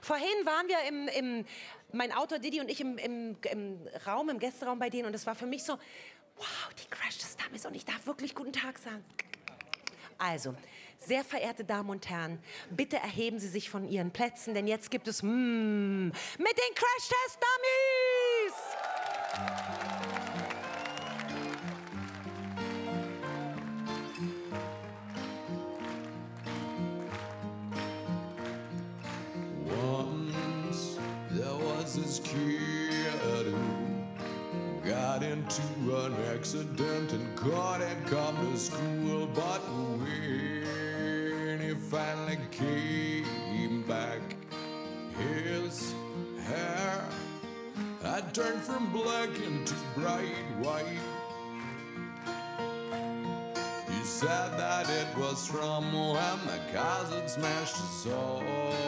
Vorhin waren wir mein Autor Didi und ich im Raum, im Gästeraum bei denen und es war für mich so, wow, die Crash Test Dummies und ich darf wirklich guten Tag sagen. Also, sehr verehrte Damen und Herren, bitte erheben Sie sich von Ihren Plätzen, denn jetzt gibt es mit den Crash Test Dummies! Once there was this kid who got into an accident and couldn't come to school, but when he finally came back, his hair had turned from black into bright white. He said that it was from when the cars had smashed his soul.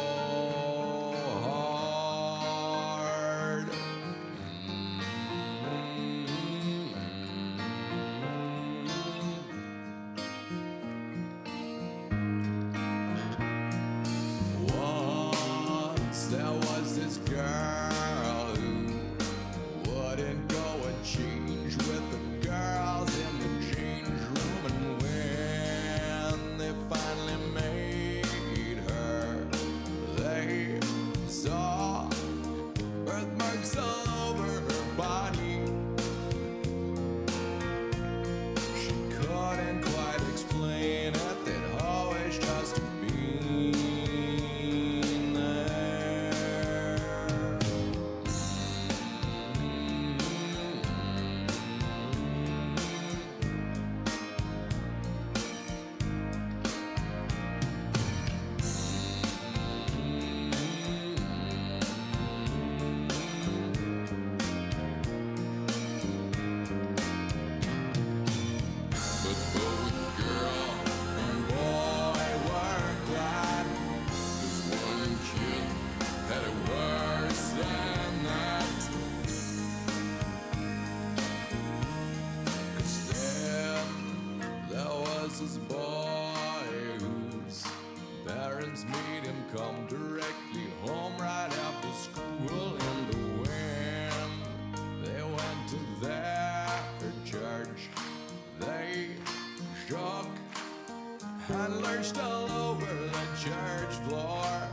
And lurched all over the church floor.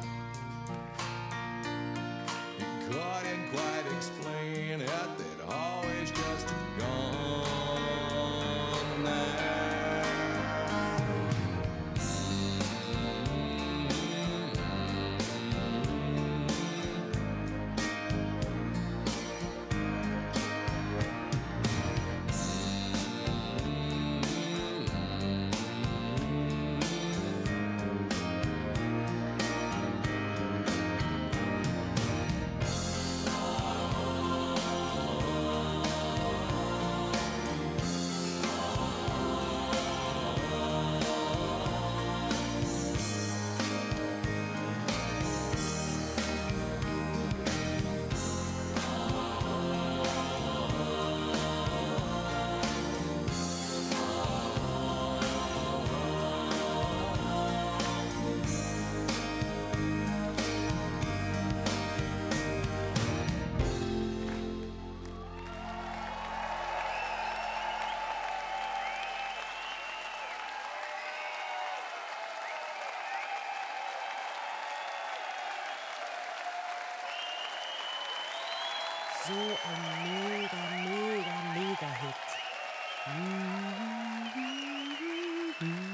He couldn't quite explain it, they'd always just gone there. So ein mega Hit.